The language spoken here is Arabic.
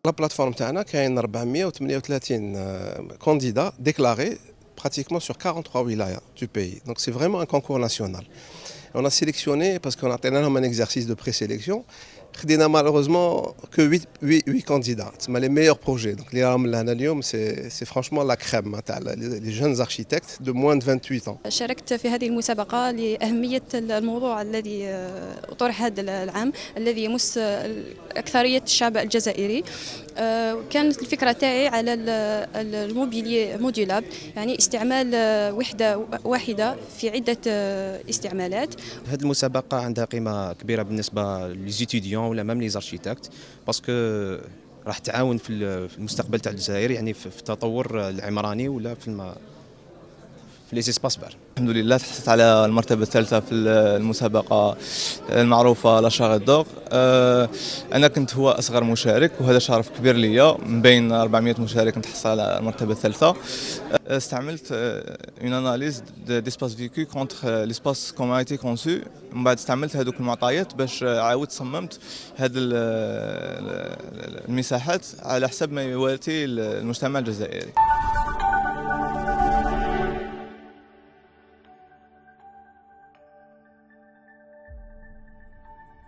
لا بلاتفورم تاعنا كاين 438 candidats déclarés pratiquement sur 43 wilayas du pays. Donc c'est vraiment un concours national. On a sélectionné parce qu'on a un exercice de présélection. On a malheureusement que 8 candidats. C'est les meilleurs projets. Donc c'est franchement la crème. Les jeunes architectes de moins de 28 ans. شاركت في هذه المسابقة لأهمية الموضوع الذي طرح هذا العام الذي يمس أكثرية الشعب الجزائري. كانت الفكرة تاعي على الموبيلي موديولاب، يعني استعمال وحدة واحدة في عدة استعمالات. هذه المسابقة عندها قيمة كبيرة بالنسبة ليزيتيديون ولا ميم لي زاركيتكت، باسكو راح تعاون في المستقبل تاع الجزائر، يعني في التطور العمراني ولا في لي سيسباس فير. الحمد لله تحصلت على المرتبة الثالثة في المسابقة المعروفة لا شاريت دور. أنا كنت هو أصغر مشارك وهذا شرف كبير ليا، من بين 400 مشارك نتحصل على المرتبة الثالثة. استعملت اون اناليز ديسباس فيكو كونتر ليسباس كوم ايتي كونسو، من بعد استعملت هذوك المعطيات باش عاودت صممت هذه المساحات على حسب ما يواتي المجتمع الجزائري.